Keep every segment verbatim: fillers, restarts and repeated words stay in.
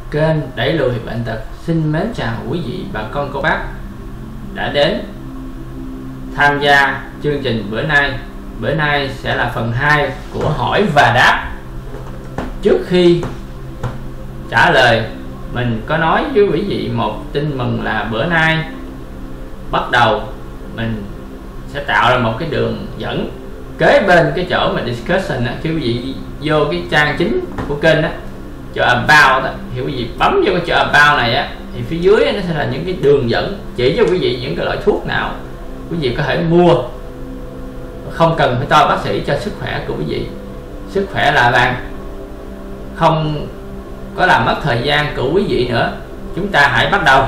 Kênh Đẩy Lùi Bệnh Tật xin mến chào quý vị bà con cô bác đã đến tham gia chương trình bữa nay. Bữa nay sẽ là phần hai của hỏi và đáp. Trước khi trả lời, mình có nói với quý vị một tin mừng là bữa nay bắt đầu mình sẽ tạo ra một cái đường dẫn kế bên cái chỗ mà discussion á, khi quý vị vô cái trang chính của kênh á, chỗ about đó, thì quý vị bấm vô cái chỗ about này á, thì phía dưới nó sẽ là những cái đường dẫn chỉ cho quý vị những cái loại thuốc nào quý vị có thể mua, không cần phải to bác sĩ, cho sức khỏe của quý vị. Sức khỏe là vàng, không có làm mất thời gian của quý vị nữa. Chúng ta hãy bắt đầu.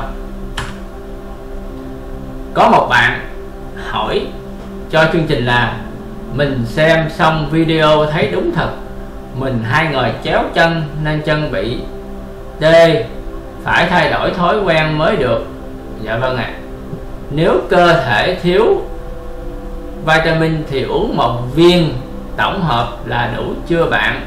Có một bạn hỏi cho chương trình là mình xem xong video thấy đúng thật, mình hay ngồi chéo chân nên chân bị tê, phải thay đổi thói quen mới được. Dạ vâng ạ. À. Nếu cơ thể thiếu vitamin thì uống một viên tổng hợp là đủ chưa bạn?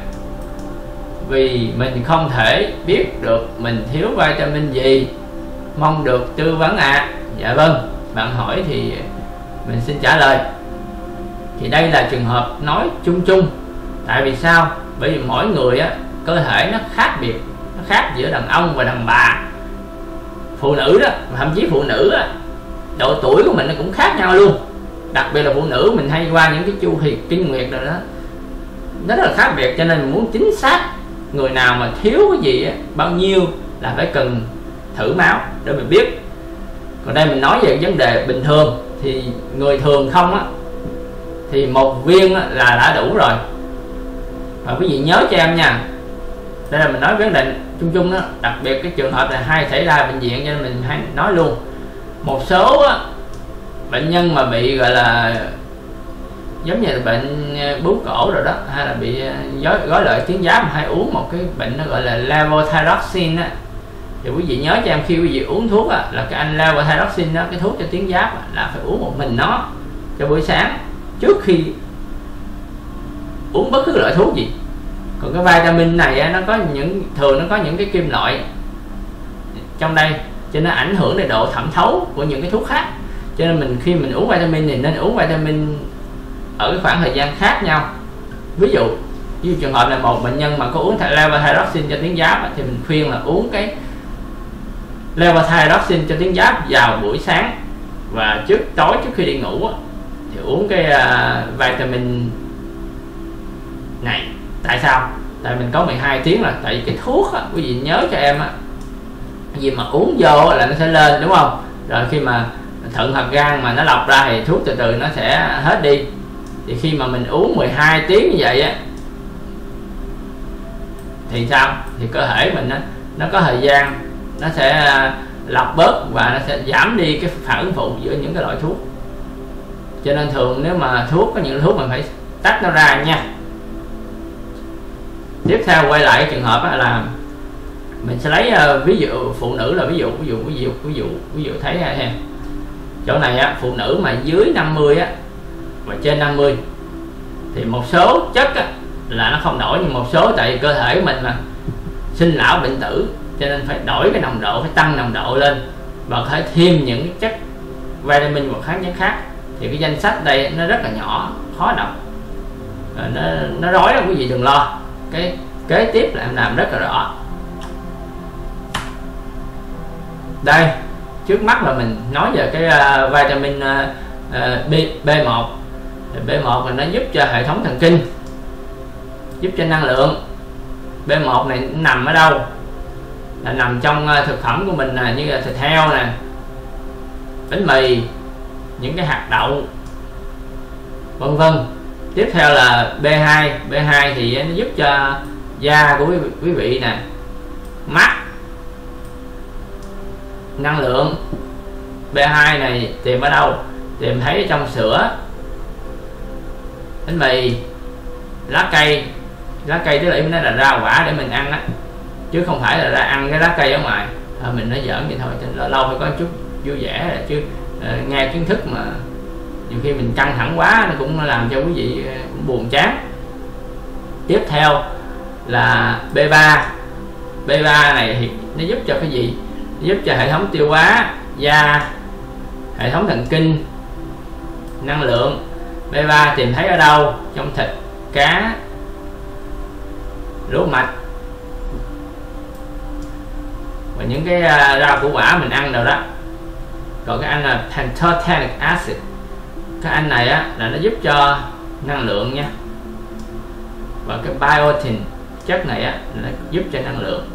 Vì mình không thể biết được mình thiếu vitamin gì, mong được tư vấn ạ. À. Dạ vâng, bạn hỏi thì mình xin trả lời. Thì đây là trường hợp nói chung chung. Tại vì sao? Bởi vì mỗi người á, cơ thể nó khác biệt, nó khác giữa đàn ông và đàn bà, phụ nữ đó, thậm chí phụ nữ á, độ tuổi của mình nó cũng khác nhau luôn. Đặc biệt là phụ nữ mình hay qua những cái chu kỳ kinh nguyệt rồi đó, nó rất là khác biệt. Cho nên mình muốn chính xác người nào mà thiếu cái gì á, bao nhiêu là phải cần thử máu để mình biết. Còn đây mình nói về vấn đề bình thường, thì người thường không á, thì một viên á, là đã đủ rồi. Và quý vị nhớ cho em nha, đây là mình nói vấn đề chung chung đó, đặc biệt cái trường hợp này hay xảy ra bệnh viện cho nên mình hay nói luôn. Một số á, bệnh nhân mà bị gọi là giống như là bệnh bướu cổ rồi đó, hay là bị gói, gói lợi tuyến giáp, mà hay uống một cái bệnh nó gọi là levothyroxine á, thì quý vị nhớ cho em, khi quý vị uống thuốc á, là cái anh levothyroxine đó, cái thuốc cho tuyến giáp á, là phải uống một mình nó cho buổi sáng trước khi uống bất cứ loại thuốc gì. Còn cái vitamin này á, nó có những thường nó có những cái kim loại trong đây, cho nên ảnh hưởng đến độ thẩm thấu của những cái thuốc khác. Cho nên mình khi mình uống vitamin thì nên uống vitamin ở cái khoảng thời gian khác nhau. Ví dụ như trường hợp này, một bệnh nhân mà có uống levothyroxine cho tuyến giáp thì mình khuyên là uống cái levothyroxine cho tuyến giáp vào buổi sáng, và trước tối trước khi đi ngủ thì uống cái uh, vitamin này. Tại sao? Tại mình có mười hai tiếng là tại vì cái thuốc á, quý vị nhớ cho em á, gì mà uống vô là nó sẽ lên, đúng không? Rồi khi mà thận hoặc gan mà nó lọc ra thì thuốc từ từ nó sẽ hết đi. Thì khi mà mình uống mười hai tiếng như vậy á, thì sao? Thì cơ thể mình á, nó có thời gian, nó sẽ lọc bớt và nó sẽ giảm đi cái phản ứng phụ giữa những cái loại thuốc. Cho nên thường nếu mà thuốc, có những thuốc mình phải tách nó ra nha. Tiếp theo quay lại trường hợp là mình sẽ lấy uh, ví dụ phụ nữ là ví dụ ví dụ ví dụ ví dụ ví dụ thấy ha, chỗ này á, phụ nữ mà dưới năm mươi á và trên năm mươi thì một số chất á, là nó không đổi, nhưng một số tại vì cơ thể của mình mà sinh lão bệnh tử, cho nên phải đổi cái nồng độ, phải tăng nồng độ lên và có thể thêm những chất vitamin và kháng chất khác. Thì cái danh sách đây nó rất là nhỏ, khó đọc, nó nó rối đó, quý vị đừng lo. Cái kế tiếp là em làm rất là rõ. Đây, trước mắt là mình nói về cái uh, vitamin uh, B, B1. B một là nó giúp cho hệ thống thần kinh, giúp cho năng lượng. B một này nằm ở đâu? Là nằm trong uh, thực phẩm của mình, uh, như là thịt heo nè, bánh mì, những cái hạt đậu, vân vân. Tiếp theo là B hai. B hai thì nó giúp cho da của quý, quý vị nè, mắt, năng lượng. B hai này tìm ở đâu? Tìm thấy ở trong sữa, bánh mì, lá cây. Lá cây tức là nó là rau quả để mình ăn á, chứ không phải là ra ăn cái lá cây ở ngoài. À, mình nói giỡn vậy thôi, lâu lâu phải có chút vui vẻ là chứ. À, nghe kiến thức mà nhiều khi mình căng thẳng quá nó cũng làm cho quý vị cũng buồn chán. Tiếp theo là B ba. B B ba này thì nó giúp cho cái gì? Nó giúp cho hệ thống tiêu hóa, da, hệ thống thần kinh, năng lượng. B ba tìm thấy ở đâu? Trong thịt, cá, lúa mạch và những cái rau củ quả mình ăn rồi đó. Còn cái anh là pantothenic acid, cái anh này á là nó giúp cho năng lượng nha. Và cái biotin, chất này á là giúp cho năng lượng.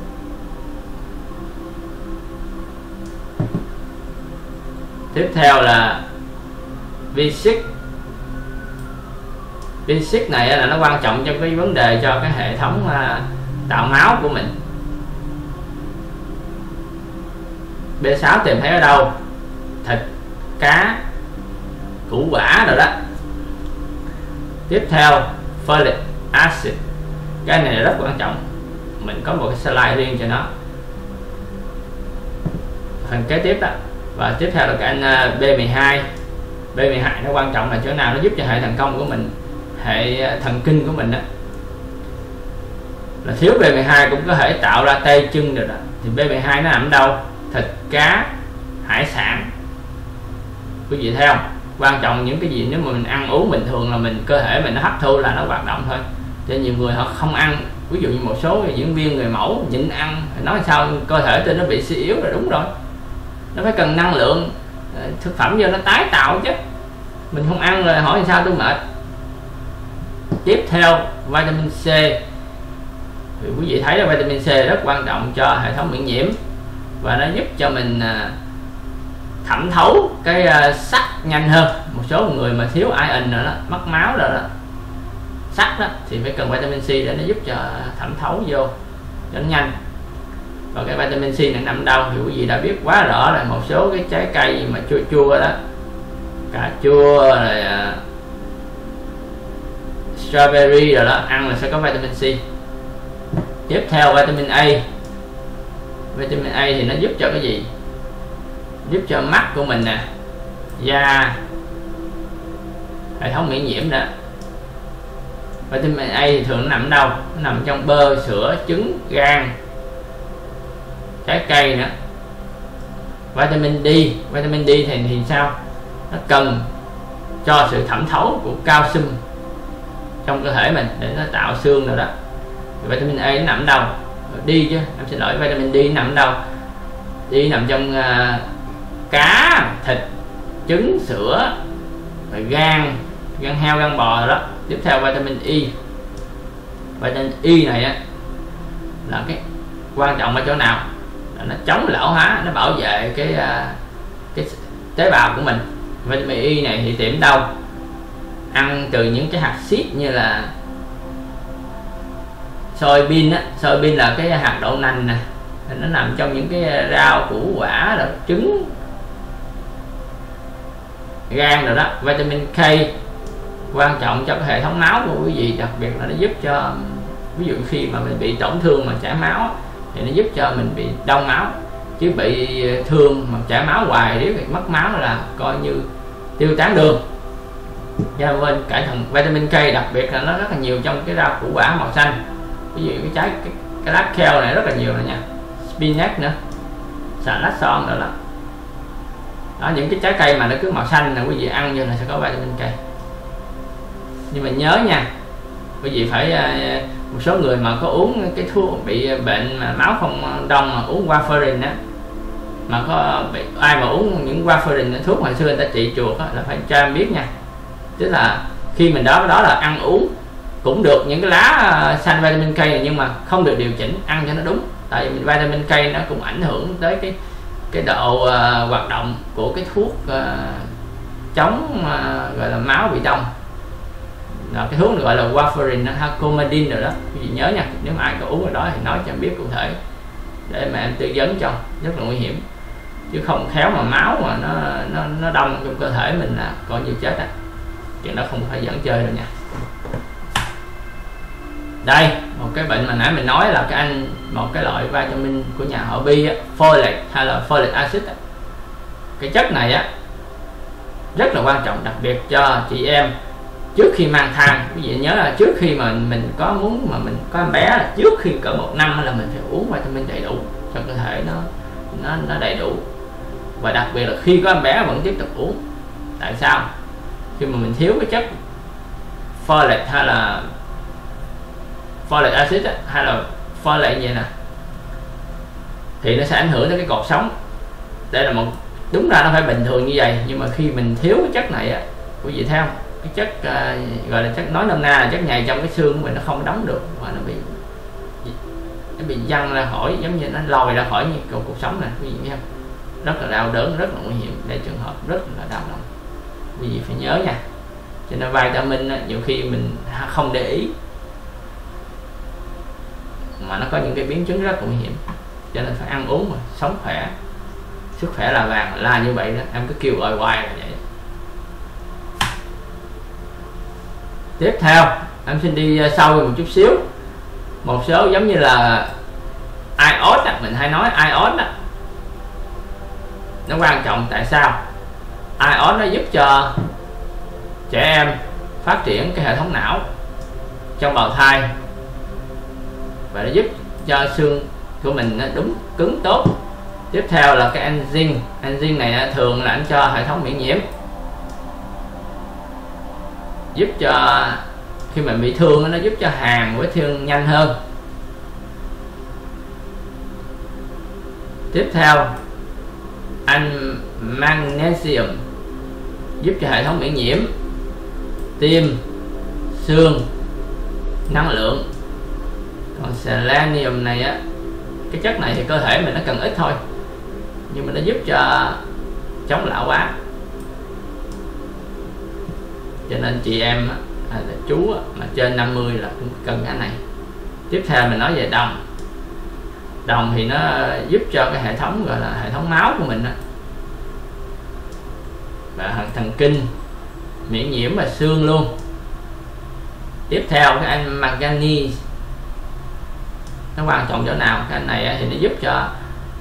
Tiếp theo là B sáu. B sáu này là nó quan trọng trong cái vấn đề cho cái hệ thống uh, tạo máu của mình. B sáu tìm thấy ở đâu? Thịt, cá, củ quả rồi đó. Tiếp theo folic acid, cái này rất quan trọng, mình có một cái slide riêng cho nó, phần kế tiếp đó. Và tiếp theo là cái anh B mười hai. B mười hai nó quan trọng là chỗ nào? Nó giúp cho hệ thần công của mình, hệ thần kinh của mình đó. Là thiếu B mười hai cũng có thể tạo ra tay chân được đó. Thì B mười hai nó nằm đâu? Thịt, cá, hải sản. Quý vị thấy không? Quan trọng những cái gì nếu mà mình ăn uống bình thường là mình cơ thể mình nó hấp thu là nó hoạt động thôi. Cho nhiều người họ không ăn, ví dụ như một số diễn viên người mẫu nhịn ăn, nói sao cơ thể tên nó bị suy yếu rồi. Đúng rồi, nó phải cần năng lượng, thực phẩm vô nó tái tạo chứ. Mình không ăn rồi hỏi sao tôi mệt. Tiếp theo vitamin C. Thì quý vị thấy là vitamin C rất quan trọng cho hệ thống miễn nhiễm và nó giúp cho mình thẩm thấu cái sắt nhanh hơn. Một số người mà thiếu iron rồi đó, mất máu rồi đó, sắt đó, thì phải cần vitamin C để nó giúp cho thẩm thấu vô cho nó nhanh. Và cái vitamin C này nằm đâu thì quý vị đã biết quá rõ là một số cái trái cây mà chua chua đó, cà chua rồi uh, strawberry rồi đó, ăn là sẽ có vitamin C. Tiếp theo vitamin A. Vitamin A thì nó giúp cho cái gì? Giúp cho mắt của mình nè, da, hệ thống miễn nhiễm đó. Vitamin A thì thường nó nằm ở đâu? Nó nằm trong bơ, sữa, trứng, gan, trái cây nữa. Vitamin D. Vitamin D thì, thì sao? Nó cần cho sự thẩm thấu của calcium trong cơ thể mình để nó tạo xương rồi đó. Vitamin A nó nằm ở đâu? D chứ, em xin lỗi, vitamin D nó nằm ở đâu? D nằm trong uh, cá, thịt, trứng, sữa, rồi gan, gan heo, gan bò rồi đó. Tiếp theo vitamin E. Vitamin E này á là cái quan trọng ở chỗ nào? Là nó chống lão hóa, nó bảo vệ cái uh, cái tế bào của mình. Vitamin E này thì tìm đâu? Ăn từ những cái hạt seed như là soybean á, soybean là cái hạt đậu nành nè, nó nằm trong những cái rau củ quả rồi, trứng, gan rồi đó. Vitamin K quan trọng cho cái hệ thống máu của quý vị, đặc biệt là nó giúp cho ví dụ khi mà mình bị tổn thương mà chảy máu thì nó giúp cho mình bị đông máu, chứ bị thương mà chảy máu hoài nếu bị mất máu là coi như tiêu tán đường. Cho nên cải thận vitamin K đặc biệt là nó rất là nhiều trong cái rau củ quả màu xanh, ví dụ cái trái cái, cái lá kale này rất là nhiều rồi nha, spinach nữa, xà lách son nữa đó. Đó, những cái trái cây mà nó cứ màu xanh là quý vị ăn vô là sẽ có vitamin K. Nhưng mà nhớ nha, quý vị phải một số người mà có uống cái thuốc bị bệnh mà máu không đông mà uống warfarin á, mà có bị, ai mà uống những warfarin thuốc hồi xưa người ta trị chuột á, là phải cho em biết nha. Tức là khi mình đó đó là ăn uống cũng được những cái lá xanh vitamin K này, nhưng mà không được điều chỉnh ăn cho nó đúng, tại vì vitamin K nó cũng ảnh hưởng tới cái cái độ uh, hoạt động của cái thuốc uh, chống uh, gọi là máu bị đông. Đó, cái thuốc gọi là warfarin, coumadin rồi đó, quý vị nhớ nha. Nếu mà ai có uống ở đó thì nói cho em biết cụ thể để mà em tư vấn cho, rất là nguy hiểm, chứ không khéo mà máu mà nó nó nó đông trong cơ thể mình là coi như chết á, chuyện đó không phải dẫn chơi đâu nha. Đây một cái bệnh mà nãy mình nói là cái anh một cái loại vitamin của nhà họ Bi á, folic hay là folic acid á. Cái chất này á rất là quan trọng, đặc biệt cho chị em trước khi mang thai, quý vị nhớ là trước khi mà mình có muốn mà mình có em bé là trước khi cỡ một năm là mình phải uống vitamin đầy đủ cho cơ thể nó nó nó đầy đủ, và đặc biệt là khi có em bé vẫn tiếp tục uống. Tại sao? Khi mà mình thiếu cái chất folate hay là folic acid á, hay là folate gì nè, thì nó sẽ ảnh hưởng tới cái cột sống. Đây là một, đúng ra nó phải bình thường như vậy, nhưng mà khi mình thiếu cái chất này á, quý vị theo cái chất uh, gọi là chất, nói nôm na là chất nhầy trong cái xương của mình nó không đóng được, và nó bị nó bị văng ra khỏi, giống như nó lòi ra khỏi như cột cuộc sống này, quý vị thấy không? Rất là đau đớn, rất là nguy hiểm, đây trường hợp rất là đau lòng, quý vị phải nhớ nha. Cho nên vitamin á, nhiều khi mình không để ý mà nó có những cái biến chứng rất nguy hiểm, cho nên phải ăn uống mà sống khỏe, sức khỏe là vàng, là như vậy đó, em cứ kêu ơi hoài là vậy. Tiếp theo em xin đi sâu một chút xíu, một số giống như là iốt á, mình hay nói iốt á, nó quan trọng. Tại sao? Iốt nó giúp cho trẻ em phát triển cái hệ thống não trong bào thai, và nó giúp cho xương của mình nó đúng cứng tốt. Tiếp theo là cái enzyme, enzyme này thường là anh cho hệ thống miễn nhiễm, giúp cho khi mình bị thương nó giúp cho hàn vết thương nhanh hơn. Tiếp theo anh magnesium giúp cho hệ thống miễn nhiễm, tim, xương, năng lượng. Còn selenium này á, cái chất này thì cơ thể mình nó cần ít thôi, nhưng mà nó giúp cho chống lão hóa, cho nên chị em hay là chú mà trên năm mươi là cũng cần cái này. Tiếp theo mình nói về đồng. Đồng thì nó giúp cho cái hệ thống gọi là hệ thống máu của mình đó, và thần kinh, miễn nhiễm và xương luôn. Tiếp theo cái anh manganese, nó quan trọng chỗ nào? Cái anh này thì nó giúp cho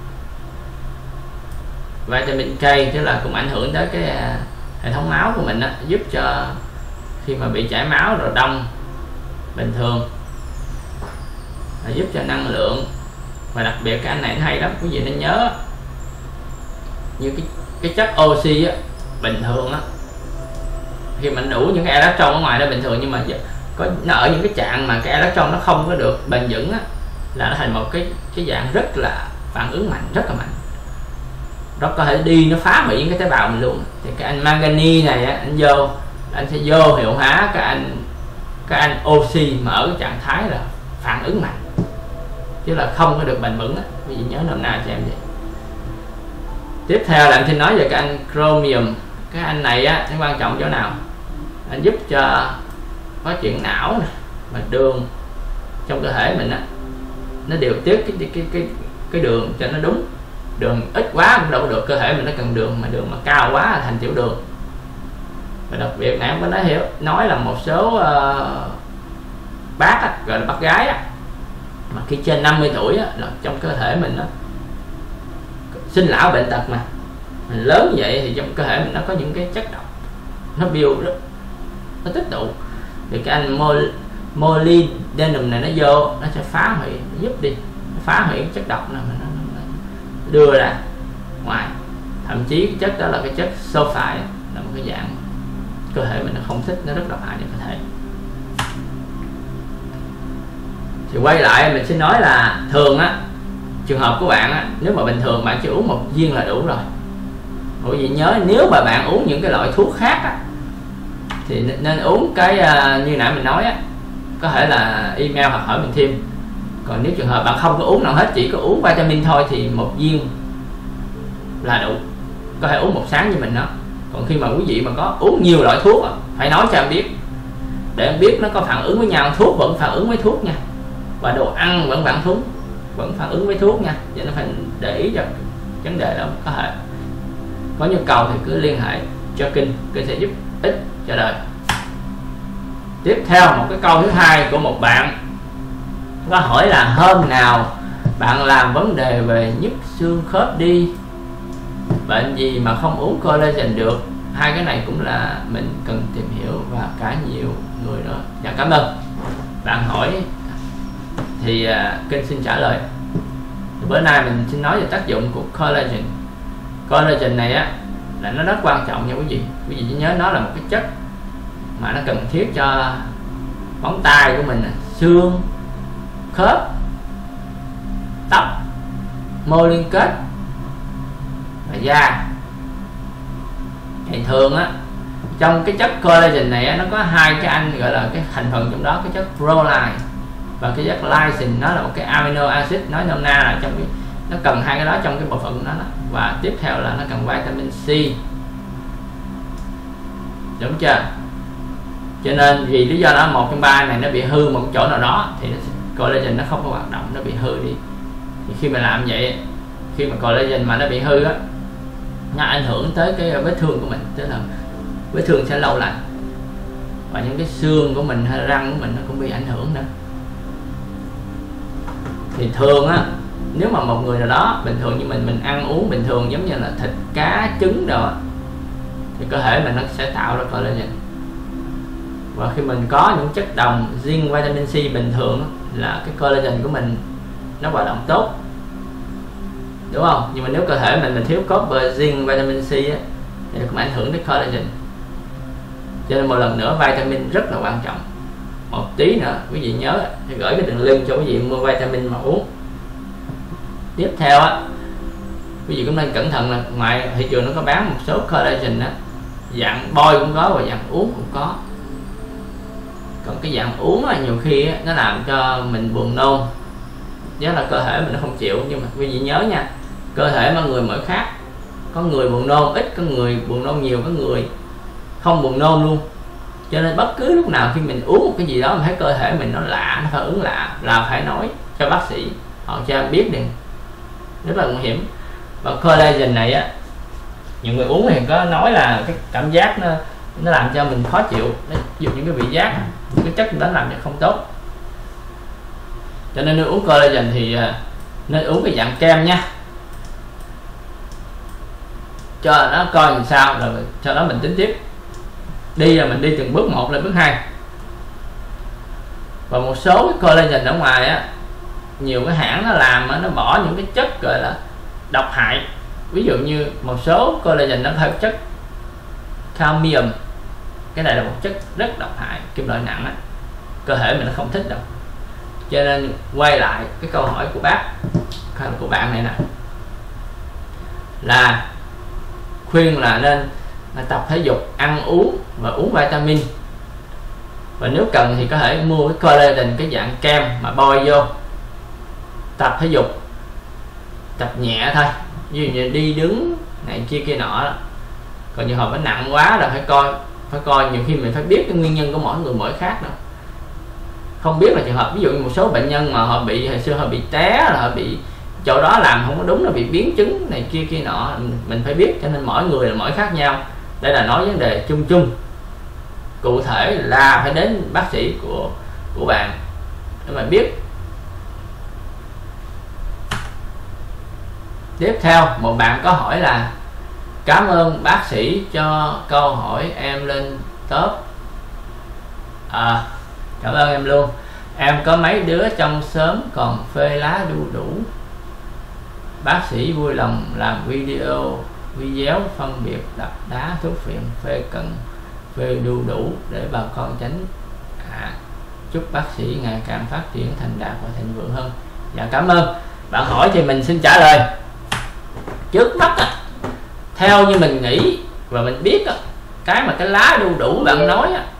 vitamin K, tức là cũng ảnh hưởng tới cái hệ thống máu của mình đó, giúp cho khi mà bị chảy máu rồi đông bình thường, giúp cho năng lượng. Và đặc biệt cái anh này nó hay lắm, quý vị nên nhớ, như cái cái chất oxy á, bình thường á, khi mình đủ những cái electron ở ngoài nó bình thường, nhưng mà có nó ở những cái trạng mà cái electron nó không có được bền vững á, là nó thành một cái cái dạng rất là phản ứng mạnh, rất là mạnh, nó có thể đi nó phá hủy những cái tế bào mình luôn. Thì cái anh manganese này á, anh vô anh sẽ vô hiệu hóa cái anh cái anh oxy mà ở cái trạng thái là phản ứng mạnh, chứ là không có được bền vững á, vì nhớ nôm na cho em vậy. Tiếp theo là anh xin nói về cái anh chromium. Cái anh này á, nó quan trọng chỗ nào? Anh giúp cho phát triển não này, và đường trong cơ thể mình á, nó điều tiết cái cái cái cái đường cho nó đúng. Đường ít quá cũng đâu có được, cơ thể mình nó cần đường, mà đường mà cao quá là thành tiểu đường. Và đặc biệt nãy em có nói hiểu nói là một số uh, bác á, gọi là bác gái á, mà khi trên năm mươi tuổi á, là trong cơ thể mình nó sinh lão bệnh tật, mà mình lớn vậy thì trong cơ thể mình nó có những cái chất độc nó build đó, nó tích tụ, thì cái anh mol molybdenum này nó vô nó sẽ phá hủy, nó giúp đi nó phá hủy cái chất độc này, mà nó, nó đưa ra ngoài. Thậm chí cái chất đó là cái chất sulfite, là một cái dạng cơ thể mình nó không thích, nó rất độc hại cho cơ thể. Thì quay lại mình xin nói là thường á, trường hợp của bạn á, nếu mà bình thường bạn chỉ uống một viên là đủ rồi. Bởi vì nhớ, nếu mà bạn uống những cái loại thuốc khác á, thì nên uống cái uh, như nãy mình nói á, có thể là email hoặc hỏi mình thêm. Còn nếu trường hợp bạn không có uống nào hết, chỉ có uống vitamin thôi, thì một viên là đủ, có thể uống một sáng như mình đó. Còn khi mà quý vị mà có uống nhiều loại thuốc á, phải nói cho em biết, để em biết nó có phản ứng với nhau. Thuốc vẫn phản ứng với thuốc nha, và đồ ăn vẫn phản ứng vẫn phản ứng với thuốc nha, vậy nó phải để ý cho vấn đề đó. Có thể có nhu cầu thì cứ liên hệ cho Kinh, Kinh sẽ giúp ích cho đời. Tiếp theo một cái câu thứ hai của một bạn có hỏi là hôm nào bạn làm vấn đề về nhức xương khớp đi, bệnh gì mà không uống collagen được, hai cái này cũng là mình cần tìm hiểu và cả nhiều người nữa. Dạ cảm ơn. Bạn hỏi thì uh, kênh xin trả lời. Bữa nay mình xin nói về tác dụng của collagen. Collagen này á là nó rất quan trọng nha quý vị. Quý vị chỉ nhớ nó là một cái chất mà nó cần thiết cho móng tay của mình, xương, khớp, tóc, mô liên kết và da. Thì thường á trong cái chất collagen này á, nó có hai cái anh gọi là cái thành phần trong đó, cái chất proline và cái chất lysine. Nó là một cái amino acid, nói nôm na là trong cái nó cần hai cái đó trong cái bộ phận của nó, đó. Và tiếp theo là nó cần vitamin C, đúng chưa? Cho nên vì lý do đó một trong ba này nó bị hư một chỗ nào đó thì nó, collagen nó không có hoạt động, nó bị hư đi. Thì khi mà làm vậy, khi mà collagen mà nó bị hư á, nó ảnh hưởng tới cái vết thương của mình, tức là vết thương sẽ lâu lành và những cái xương của mình hay răng của mình nó cũng bị ảnh hưởng nữa. Thì thường á, nếu mà một người nào đó bình thường như mình mình ăn uống bình thường giống như là thịt, cá, trứng đồ thì cơ thể mình nó sẽ tạo ra collagen. Và khi mình có những chất đồng zinc, vitamin C bình thường là cái collagen của mình nó hoạt động tốt, đúng không? Nhưng mà nếu cơ thể mình mình thiếu copper, zinc, vitamin C á, thì nó cũng ảnh hưởng đến collagen. Cho nên một lần nữa vitamin rất là quan trọng. Một tí nữa quý vị nhớ thì gửi cái đường link cho quý vị mua vitamin mà uống. Tiếp theo á, quý vị cũng nên cẩn thận là ngoài thị trường nó có bán một số collagen á, dạng bôi cũng có và dạng uống cũng có. Còn cái dạng uống á, nhiều khi á, nó làm cho mình buồn nôn, giá là cơ thể mình nó không chịu. Nhưng mà quý vị nhớ nha, cơ thể mọi người mỗi khác, có người buồn nôn ít, có người buồn nôn nhiều, có người không buồn nôn luôn. Cho nên bất cứ lúc nào khi mình uống một cái gì đó mà thấy cơ thể mình nó lạ, nó phản ứng lạ là phải nói cho bác sĩ họ cho em biết đi, rất là nguy hiểm. Và collagen này á, nhiều người uống thì có nói là cái cảm giác nó nó làm cho mình khó chịu, nó dùng những cái vị giác, cái chất đó làm cho không tốt. Cho nên nếu uống collagen thì nên uống cái dạng kem nha, cho nó coi làm sao rồi sau đó mình tính tiếp. Đi là mình đi từng bước một lên bước hai. Và một số cái collagen ở ngoài á, nhiều cái hãng nó làm á, nó bỏ những cái chất gọi là độc hại. Ví dụ như một số collagen nó có chất cadmium, cái này là một chất rất độc hại, kim loại nặng á, cơ thể mình nó không thích đâu. Cho nên quay lại cái câu hỏi của bác của bạn này nè, là khuyên là nên là tập thể dục, ăn uống và uống vitamin. Và nếu cần thì có thể mua cái collagen, cái dạng kem mà bôi vô. Tập thể dục, tập nhẹ thôi, ví dụ như đi đứng này kia kia nọ đó. Còn trường hợp nó nặng quá là phải coi, phải coi nhiều khi mình phải biết cái nguyên nhân của mỗi người mỗi khác đâu. Không biết là trường hợp ví dụ như một số bệnh nhân mà họ bị hồi xưa họ bị té, là họ bị chỗ đó làm không có đúng, là bị biến chứng này kia kia nọ, mình phải biết. Cho nên mỗi người là mỗi khác nhau. Đây là nói vấn đề chung chung, cụ thể là phải đến bác sĩ của của bạn để mà biết. Tiếp theo một bạn có hỏi là cảm ơn bác sĩ cho câu hỏi em lên top. À, cảm ơn em luôn. Em có mấy đứa trong xóm còn phê lá đu đủ, bác sĩ vui lòng làm video video phân biệt đập đá thuốc phiện phê cần phê đu đủ để bà con tránh. À, chúc bác sĩ ngày càng phát triển thành đạt và thịnh vượng hơn. Dạ cảm ơn bạn hỏi thì mình xin trả lời. Trước mắt á, theo như mình nghĩ và mình biết á, cái mà cái lá đu đủ bạn nói á,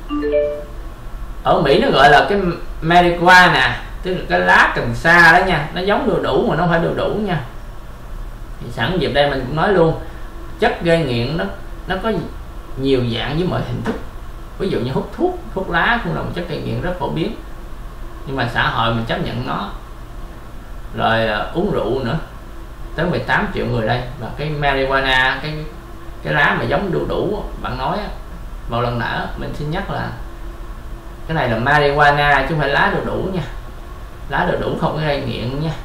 ở Mỹ nó gọi là cái marijuana, tức là cái lá cần sa đó nha, nó giống đu đủ mà nó không phải đu đủ nha. Thì sẵn dịp đây mình cũng nói luôn, chất gây nghiện nó nó có nhiều dạng với mọi hình thức. Ví dụ như hút thuốc, thuốc lá cũng là một chất gây nghiện rất phổ biến, nhưng mà xã hội mình chấp nhận nó. Rồi uh, uống rượu nữa, tới mười tám triệu người đây. Và cái marijuana, cái cái lá mà giống đu đủ bạn nói á, một lần nữa mình xin nhắc là cái này là marijuana chứ không phải lá đu đủ nha. Lá đu đủ không có gây nghiện nha.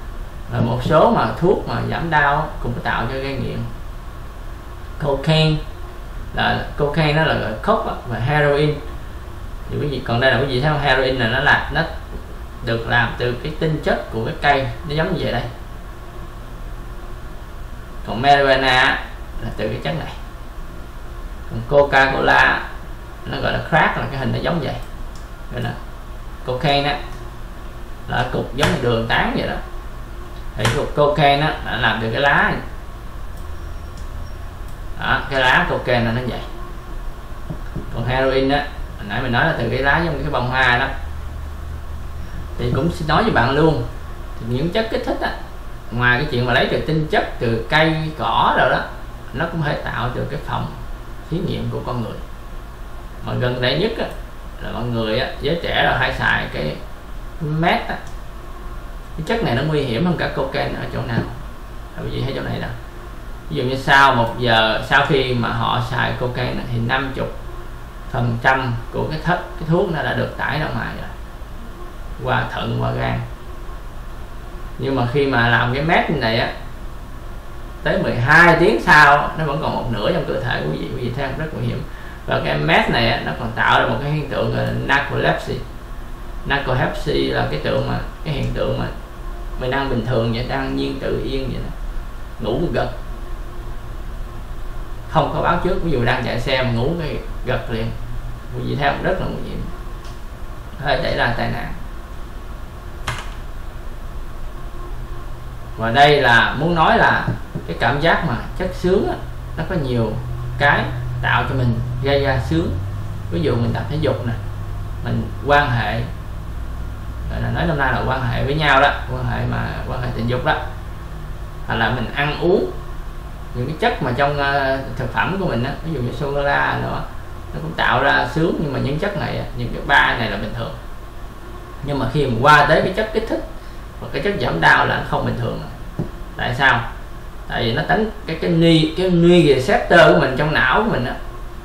Rồi một số mà thuốc mà giảm đau cũng có tạo cho gây nghiện. Cocaine là cocaine nó là gọi coke và heroin. Thì quý vị còn đây là quý vị thấy không, heroin là nó là nó được làm từ cái tinh chất của cái cây, nó giống như vậy đây. Còn marijuana là từ cái chất này. Còn Coca-Cola nó gọi là crack, là cái hình nó giống vậy. Rồi là cocaine á là cục giống như đường tán vậy đó. Thì cục cocaine á là làm từ cái lá này. Đó, cái lá cocaine là nó vậy. Còn heroin á, hồi nãy mình nói là từ cái lá giống như cái bông hoa đó. Thì cũng xin nói với bạn luôn, thì những chất kích thích á, ngoài cái chuyện mà lấy từ tinh chất từ cây cỏ rồi đó, nó cũng thể tạo từ cái phòng thí nghiệm của con người. Mà gần đây nhất á, là mọi người á, giới trẻ là hay xài cái meth á. Cái chất này nó nguy hiểm hơn cả cocaine ở chỗ nào? Quý vị thấy chỗ này nè. Ví dụ như sau một giờ sau khi mà họ xài cocaine thì năm mươi phần trăm của cái thất cái thuốc nó đã được tải ra ngoài rồi, qua thận qua gan. Nhưng mà khi mà làm cái meth này á, tới mười hai tiếng sau nó vẫn còn một nửa trong cơ thể quý vị, quý vị thấy rất nguy hiểm. Và cái meth này á, nó còn tạo ra một cái hiện tượng gọi là narcolepsy. Narcolepsy là cái tượng mà cái hiện tượng mà mình đang bình thường vậy, đang nhiên tự yên vậy đó, ngủ một gật không có báo trước. Ví dụ đang chạy xe mà ngủ cái gật liền, quý vị thấy rất là nguy hiểm, hơi xảy ra tai nạn. Và đây là muốn nói là cái cảm giác mà chất sướng á, nó có nhiều cái tạo cho mình gây ra sướng. Ví dụ mình tập thể dục nè, mình quan hệ, gọi là nói hôm nay là quan hệ với nhau đó, quan hệ mà quan hệ tình dục đó, hoặc là mình ăn uống những cái chất mà trong uh, thực phẩm của mình đó, ví dụ như sô cô la nữa, nó cũng tạo ra sướng. Nhưng mà những chất này, những cái ba này là bình thường. Nhưng mà khi mà qua tới cái chất kích thích và cái chất giảm đau là nó không bình thường. Tại sao? Tại vì nó tấn cái cái ni cái ni receptor của mình trong não của mình đó,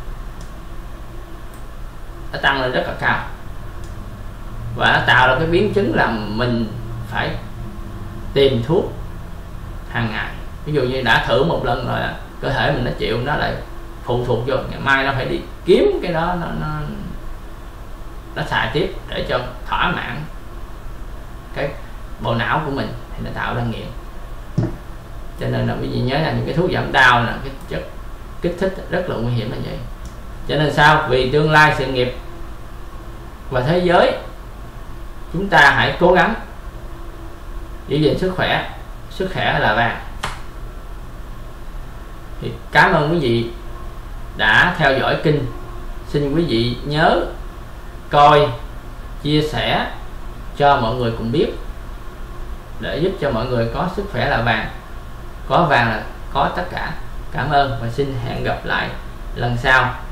nó tăng lên rất là cao, và nó tạo ra cái biến chứng là mình phải tìm thuốc hàng ngày. Ví dụ như đã thử một lần rồi, cơ thể mình nó chịu, nó lại phụ thuộc vô, ngày mai nó phải đi kiếm cái đó, nó nó nó xài tiếp để cho thỏa mãn cái bộ não của mình, thì nó tạo ra nghiện. Cho nên là quý vị nhớ là những cái thuốc giảm đau là cái chất kích thích rất là nguy hiểm là vậy. Cho nên sao? Vì tương lai sự nghiệp và thế giới, chúng ta hãy cố gắng giữ gìn sức khỏe. Sức khỏe là vàng. Thì cảm ơn quý vị đã theo dõi kênh. Xin quý vị nhớ coi, chia sẻ cho mọi người cùng biết, để giúp cho mọi người có sức khỏe là vàng. Có vàng là có tất cả. Cảm ơn và xin hẹn gặp lại lần sau.